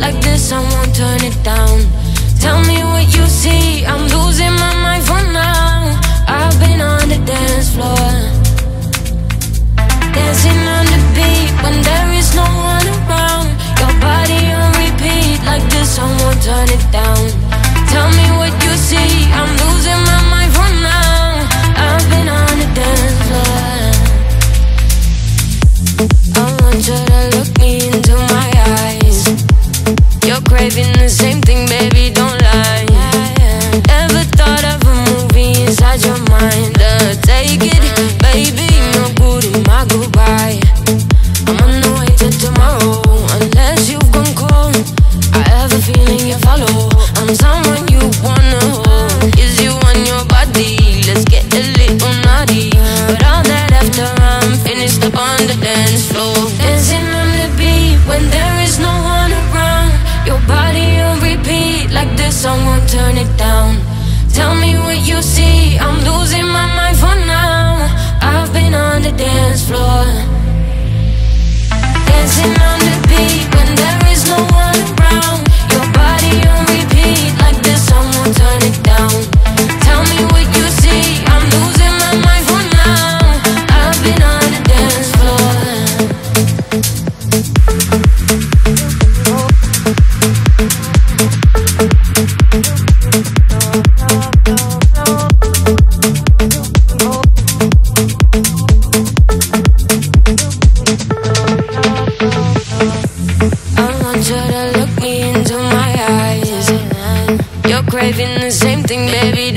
like this, I won't turn it down. Tell me what you see, I'm losing my mind for now. I've been on the dance floor, dancing on the beat when there is no one around. Your body on repeat, like this, I won't turn it down. Tell me what you see, I'm losing my mind for now. I've been on the dance floor. I want you to look me into my eyes. You're craving the same thing, baby, don't lie. Never thought of a movie inside your mind. Take it, baby, no good in my goodbye. I'm on the way to tomorrow, unless you've gone cold. I have a feeling you follow. I'm someone you wanna hold. Is you on your body? Let's get a little naughty. But all that after I'm finished up on the dance floor, dancing on the beat when there is no one around. Your body on repeat, like this, I won't turn it down. Tell me what you see, I'm losing my mind for now. I've been on the dance floor, dancing on the beat when there is no one around. Your body on repeat, like this, I won't turn it down. Tell me what you see, I'm losing my mind for now. I've been on the dance floor. Craving the same thing, baby,